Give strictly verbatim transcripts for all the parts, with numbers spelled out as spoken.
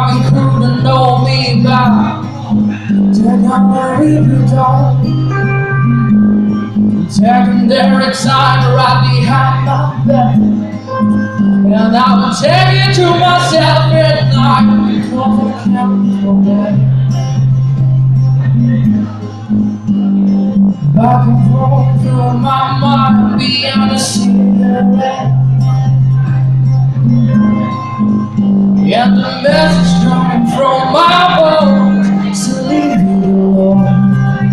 you couldn't know me back. Then I'll leave you down, taking their time right behind my back. And I will take it to myself at night because I can't forget. Back and forth through my mind beyond the cigarette. And the message coming from my bones to leave you alone.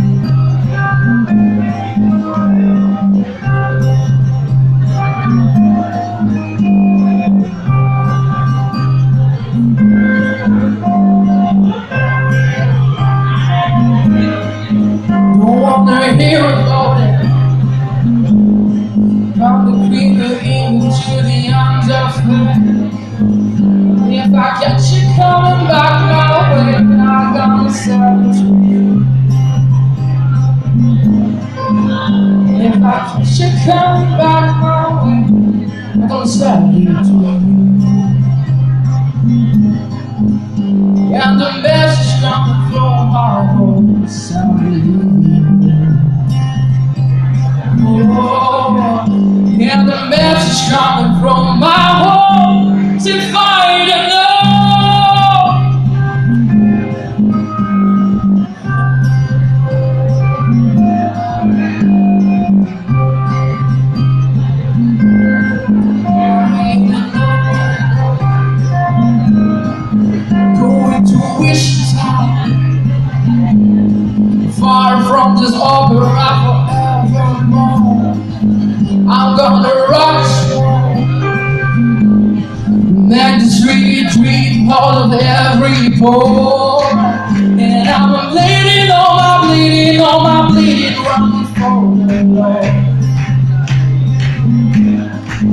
Don't wanna hear about it. From the creeper into the arms of fate. If I catch you coming back my way, then I'm gonna search for you. If I catch you coming back my way, I'm gonna search for you. And the message coming from my home sounded you. Oh, and the message coming from my home to find a love. Going to wish town, far from this opera forevermore. I'm gonna rock make the street dream all of every pore. And I'm bleeding on my bleeding on my bleeding running for the Lord.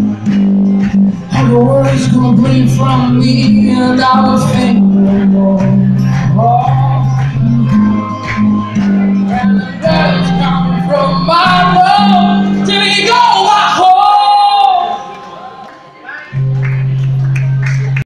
All the words gonna bleed from me and I will think no more.